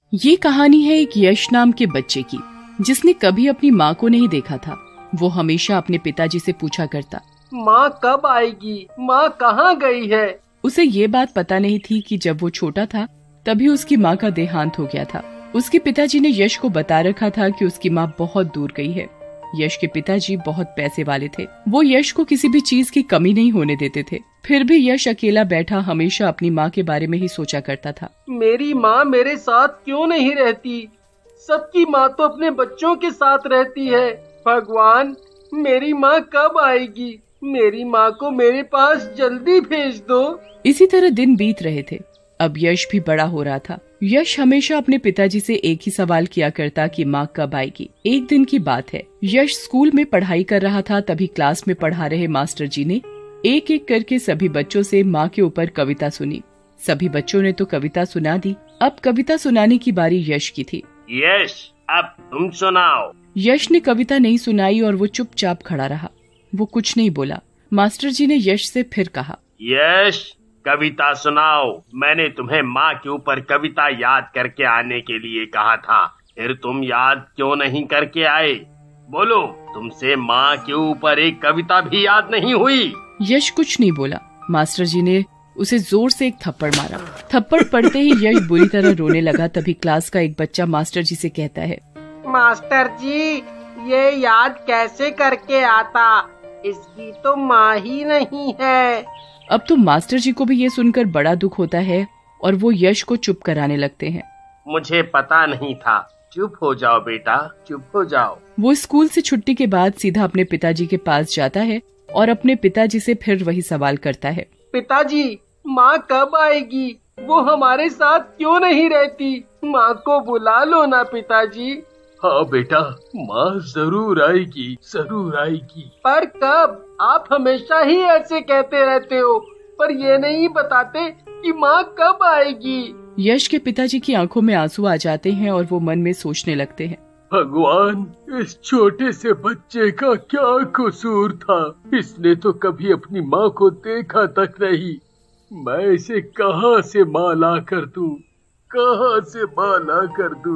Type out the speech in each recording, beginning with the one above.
ये कहानी है एक यश नाम के बच्चे की, जिसने कभी अपनी माँ को नहीं देखा था। वो हमेशा अपने पिताजी से पूछा करता, माँ कब आएगी, माँ कहाँ गई है। उसे ये बात पता नहीं थी कि जब वो छोटा था तभी उसकी माँ का देहांत हो गया था। उसके पिताजी ने यश को बता रखा था कि उसकी माँ बहुत दूर गई है। यश के पिताजी बहुत पैसे वाले थे। वो यश को किसी भी चीज की कमी नहीं होने देते थे। फिर भी यश अकेला बैठा हमेशा अपनी माँ के बारे में ही सोचा करता था। मेरी माँ मेरे साथ क्यों नहीं रहती? सबकी माँ तो अपने बच्चों के साथ रहती है। भगवान, मेरी माँ कब आएगी? मेरी माँ को मेरे पास जल्दी भेज दो। इसी तरह दिन बीत रहे थे। अब यश भी बड़ा हो रहा था। यश हमेशा अपने पिताजी से एक ही सवाल किया करता कि माँ कब आएगी। एक दिन की बात है, यश स्कूल में पढ़ाई कर रहा था। तभी क्लास में पढ़ा रहे मास्टर जी ने एक एक करके सभी बच्चों से माँ के ऊपर कविता सुनी। सभी बच्चों ने तो कविता सुना दी। अब कविता सुनाने की बारी यश की थी। यश, अब तुम सुनाओ। यश ने कविता नहीं सुनाई और वो चुपचाप खड़ा रहा। वो कुछ नहीं बोला। मास्टर जी ने यश से फिर कहा, यश, कविता सुनाओ। मैंने तुम्हें माँ के ऊपर कविता याद करके आने के लिए कहा था, फिर तुम याद क्यों नहीं करके आए? बोलो, तुमसे माँ के ऊपर एक कविता भी याद नहीं हुई? यश कुछ नहीं बोला। मास्टर जी ने उसे जोर से एक थप्पड़ मारा। थप्पड़ पड़ते ही यश बुरी तरह रोने लगा। तभी क्लास का एक बच्चा मास्टर जी से कहता है, मास्टर जी, ये याद कैसे करके आता? इसकी तो माँ ही नहीं है। अब तो मास्टर जी को भी ये सुनकर बड़ा दुख होता है और वो यश को चुप कराने लगते हैं। मुझे पता नहीं था। चुप हो जाओ बेटा, चुप हो जाओ। वो स्कूल से छुट्टी के बाद सीधा अपने पिताजी के पास जाता है और अपने पिताजी से फिर वही सवाल करता है, पिताजी, माँ कब आएगी? वो हमारे साथ क्यों नहीं रहती? माँ को बुला लो ना पिताजी। हाँ बेटा, माँ जरूर आएगी, जरूर आएगी। पर कब? आप हमेशा ही ऐसे कहते रहते हो, पर ये नहीं बताते कि माँ कब आएगी। यश के पिताजी की आंखों में आंसू आ जाते हैं और वो मन में सोचने लगते हैं, भगवान, इस छोटे से बच्चे का क्या कसूर था? इसने तो कभी अपनी माँ को देखा तक नहीं। मैं इसे कहाँ से माँ ला कर दूं? कहाँ से माँ ला कर दूं?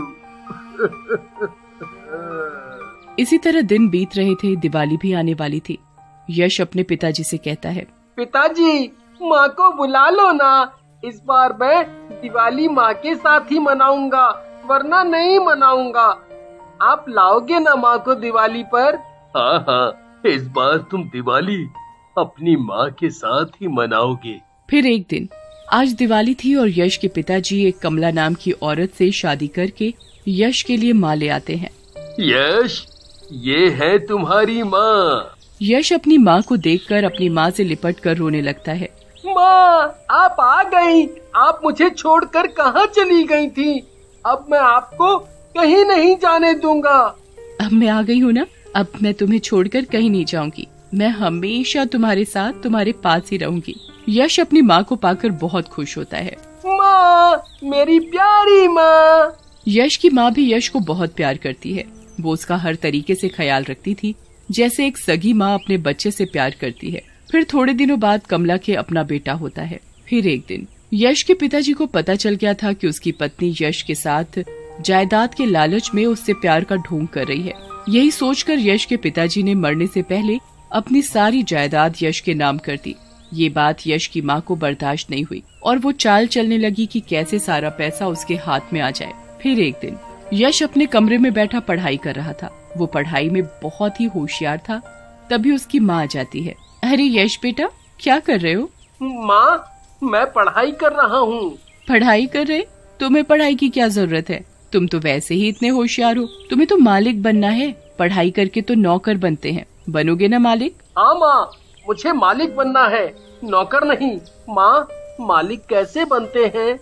इसी तरह दिन बीत रहे थे। दिवाली भी आने वाली थी। यश अपने पिताजी से कहता है, पिताजी, माँ को बुला लो ना। इस बार मैं दिवाली माँ के साथ ही मनाऊंगा, वरना नहीं मनाऊंगा। आप लाओगे ना माँ को दिवाली पर? हाँ हाँ, इस बार तुम दिवाली अपनी माँ के साथ ही मनाओगे। फिर एक दिन, आज दिवाली थी और यश के पिताजी एक कमला नाम की औरत से शादी करके यश के लिए माँ ले आते हैं। यश, ये है तुम्हारी माँ। यश अपनी माँ को देखकर अपनी माँ से लिपट कर रोने लगता है। माँ, आप आ गई। आप मुझे छोड़कर कहाँ चली गई थी? अब मैं आपको कहीं नहीं जाने दूंगा। अब मैं आ गई हूँ ना, अब मैं तुम्हें छोड़कर कहीं नहीं जाऊंगी। मैं हमेशा तुम्हारे साथ, तुम्हारे पास ही रहूंगी। यश अपनी माँ को पाकर बहुत खुश होता है। माँ, मेरी प्यारी माँ। यश की माँ भी यश को बहुत प्यार करती है। वो उसका हर तरीके से ख्याल रखती थी, जैसे एक सगी माँ अपने बच्चे से प्यार करती है। फिर थोड़े दिनों बाद कमला के अपना बेटा होता है। फिर एक दिन यश के पिताजी को पता चल गया था कि उसकी पत्नी यश के साथ जायदाद के लालच में उससे प्यार का ढोंग कर रही है। यही सोचकर यश के पिताजी ने मरने से पहले अपनी सारी जायदाद यश के नाम कर दी। ये बात यश की माँ को बर्दाश्त नहीं हुई और वो चाल चलने लगी कि कैसे सारा पैसा उसके हाथ में आ जाए। फिर एक दिन यश अपने कमरे में बैठा पढ़ाई कर रहा था। वो पढ़ाई में बहुत ही होशियार था। तभी उसकी माँ आ जाती है। अरे यश बेटा, क्या कर रहे हो? माँ, मैं पढ़ाई कर रहा हूँ। पढ़ाई कर रहे? तुम्हें पढ़ाई की क्या जरूरत है? तुम तो वैसे ही इतने होशियार हो। तुम्हें तो मालिक बनना है। पढ़ाई करके तो नौकर बनते हैं। बनोगे ना मालिक? हाँ माँ, मुझे मालिक बनना है, नौकर नहीं। माँ, मालिक कैसे बनते हैं?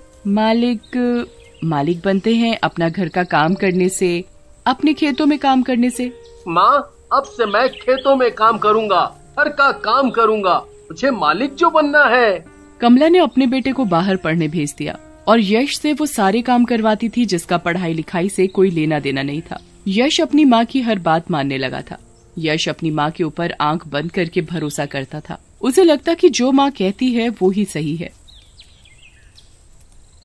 मालिक बनते हैं अपना घर का काम करने से, अपने खेतों में काम करने से। माँ, अब से मैं खेतों में काम करूँगा, घर का काम करूँगा। मुझे मालिक जो बनना है। कमला ने अपने बेटे को बाहर पढ़ने भेज दिया और यश से वो सारे काम करवाती थी जिसका पढ़ाई लिखाई से कोई लेना देना नहीं था। यश अपनी माँ की हर बात मानने लगा था। यश अपनी माँ के ऊपर आंख बंद करके भरोसा करता था। उसे लगता कि जो माँ कहती है वो ही सही है।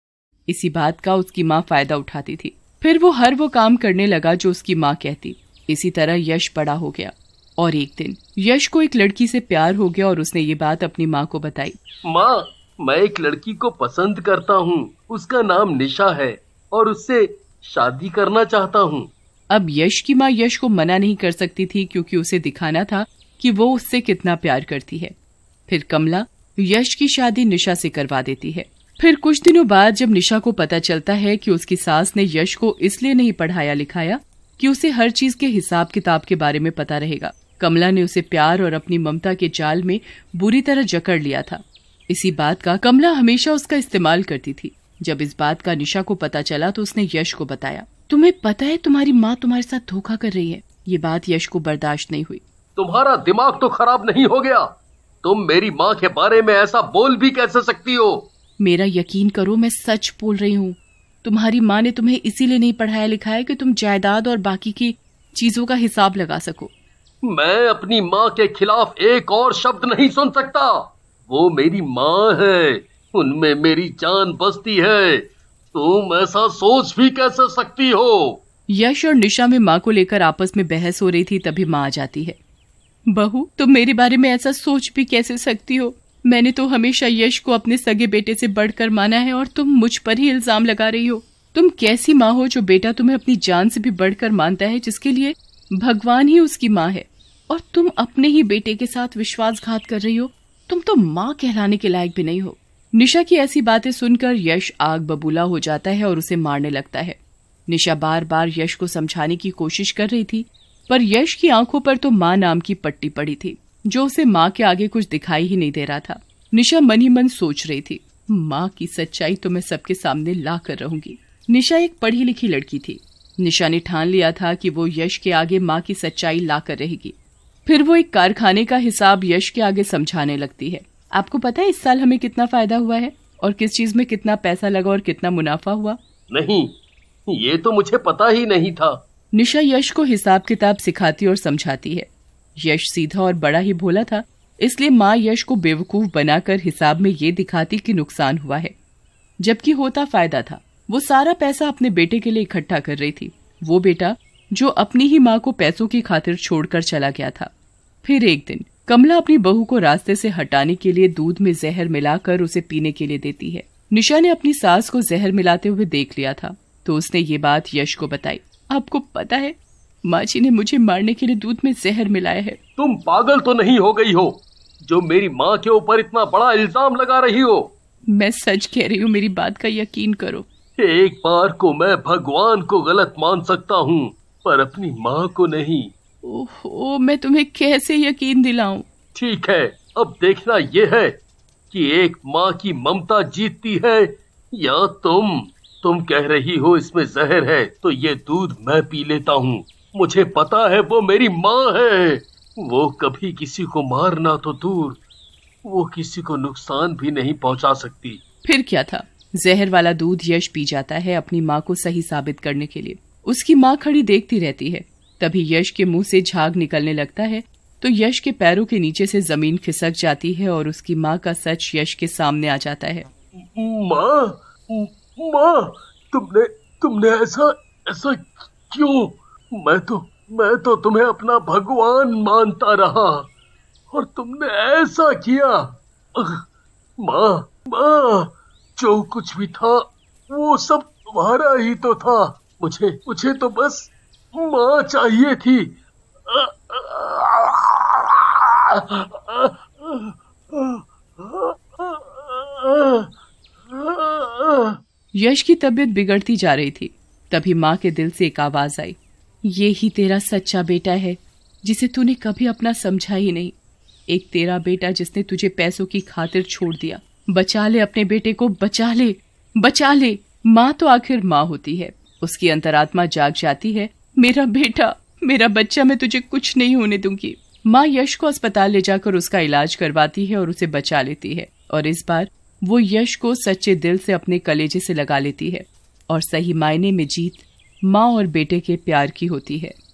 इसी बात का उसकी माँ फायदा उठाती थी। फिर वो हर वो काम करने लगा जो उसकी माँ कहती। इसी तरह यश बड़ा हो गया और एक दिन यश को एक लड़की से प्यार हो गया और उसने ये बात अपनी माँ को बताई। माँ, मैं एक लड़की को पसंद करता हूँ, उसका नाम निशा है और उससे शादी करना चाहता हूँ। अब यश की माँ यश को मना नहीं कर सकती थी क्योंकि उसे दिखाना था कि वो उससे कितना प्यार करती है। फिर कमला यश की शादी निशा से करवा देती है। फिर कुछ दिनों बाद जब निशा को पता चलता है कि उसकी सास ने यश को इसलिए नहीं पढ़ाया लिखाया कि उसे हर चीज के हिसाब किताब के बारे में पता रहेगा, कमला ने उसे प्यार और अपनी ममता के जाल में बुरी तरह जकड़ लिया था। इसी बात का कमला हमेशा उसका इस्तेमाल करती थी। जब इस बात का निशा को पता चला तो उसने यश को बताया, तुम्हें पता है तुम्हारी माँ तुम्हारे साथ धोखा कर रही है। ये बात यश को बर्दाश्त नहीं हुई। तुम्हारा दिमाग तो खराब नहीं हो गया? तुम मेरी माँ के बारे में ऐसा बोल भी कैसे सकती हो? मेरा यकीन करो, मैं सच बोल रही हूँ। तुम्हारी माँ ने तुम्हें इसीलिए नहीं पढ़ाया लिखाया कि तुम जायदाद और बाकी की चीजों का हिसाब लगा सको। मैं अपनी माँ के खिलाफ एक और शब्द नहीं सुन सकता। वो मेरी माँ है, उनमें मेरी जान बसती है। तुम ऐसा सोच भी कैसे सकती हो? यश और निशा में माँ को लेकर आपस में बहस हो रही थी, तभी माँ आ जाती है। बहू, तुम मेरे बारे में ऐसा सोच भी कैसे सकती हो? मैंने तो हमेशा यश को अपने सगे बेटे से बढ़कर माना है और तुम मुझ पर ही इल्जाम लगा रही हो। तुम कैसी माँ हो जो बेटा तुम्हें अपनी जान से भी बढ़कर मानता है, जिसके लिए भगवान ही उसकी माँ है, और तुम अपने ही बेटे के साथ विश्वासघात कर रही हो। तुम तो माँ कहलाने के लायक भी नहीं हो। निशा की ऐसी बातें सुनकर यश आग बबूला हो जाता है और उसे मारने लगता है। निशा बार बार यश को समझाने की कोशिश कर रही थी, पर यश की आंखों पर तो माँ नाम की पट्टी पड़ी थी, जो उसे माँ के आगे कुछ दिखाई ही नहीं दे रहा था। निशा मन ही मन सोच रही थी, माँ की सच्चाई तो मैं सबके सामने ला कर रहूंगी। निशा एक पढ़ी लिखी लड़की थी। निशा ने ठान लिया था कि वो यश के आगे माँ की सच्चाई ला कर रहेगी। फिर वो एक कारखाने का हिसाब यश के आगे समझाने लगती है। आपको पता है इस साल हमें कितना फायदा हुआ है और किस चीज में कितना पैसा लगा और कितना मुनाफा हुआ? नहीं, ये तो मुझे पता ही नहीं था। निशा यश को हिसाब किताब सिखाती और समझाती है। यश सीधा और बड़ा ही भोला था, इसलिए माँ यश को बेवकूफ बनाकर हिसाब में ये दिखाती कि नुकसान हुआ है, जबकि होता फायदा था। वो सारा पैसा अपने बेटे के लिए इकट्ठा कर रही थी, वो बेटा जो अपनी ही माँ को पैसों की खातिर छोड़कर चला गया था। फिर एक दिन कमला अपनी बहू को रास्ते से हटाने के लिए दूध में जहर मिलाकर उसे पीने के लिए देती है। निशा ने अपनी सास को जहर मिलाते हुए देख लिया था, तो उसने ये बात यश को बताई। आपको पता है, माँ जी ने मुझे मारने के लिए दूध में जहर मिलाया है। तुम पागल तो नहीं हो गई हो जो मेरी माँ के ऊपर इतना बड़ा इल्जाम लगा रही हो? मैं सच कह रही हूँ, मेरी बात का यकीन करो। एक बार को मैं भगवान को गलत मान सकता हूँ, पर अपनी माँ को नहीं। ओहो, मैं तुम्हें कैसे यकीन दिलाऊं? ठीक है, अब देखना ये है कि एक माँ की ममता जीतती है या तुम कह रही हो इसमें जहर है, तो ये दूध मैं पी लेता हूँ। मुझे पता है वो मेरी माँ है। वो कभी किसी को मारना तो दूर, वो किसी को नुकसान भी नहीं पहुँचा सकती। फिर क्या था, जहर वाला दूध यश पी जाता है अपनी माँ को सही साबित करने के लिए। उसकी माँ खड़ी देखती रहती है। तभी यश के मुंह से झाग निकलने लगता है, तो यश के पैरों के नीचे से जमीन खिसक जाती है और उसकी माँ का सच यश के सामने आ जाता है। माँ, तुमने ऐसा क्यों? मैं तो तुम्हें अपना भगवान मानता रहा और तुमने ऐसा किया। माँ, जो कुछ भी था वो सब तुम्हारा ही तो था। मुझे तो बस माँ चाहिए थी। यश की तबीयत बिगड़ती जा रही थी। तभी माँ के दिल से एक आवाज आई, ये ही तेरा सच्चा बेटा है जिसे तूने कभी अपना समझा ही नहीं। एक तेरा बेटा जिसने तुझे पैसों की खातिर छोड़ दिया। बचा ले अपने बेटे को, बचा ले, बचा ले। माँ तो आखिर माँ होती है। उसकी अंतरात्मा जाग जाती है, मेरा बेटा, मेरा बच्चा, मैं तुझे कुछ नहीं होने दूंगी। माँ यश को अस्पताल ले जाकर उसका इलाज करवाती है और उसे बचा लेती है, और इस बार वो यश को सच्चे दिल से अपने कलेजे से लगा लेती है और सही मायने में जीत माँ और बेटे के प्यार की होती है।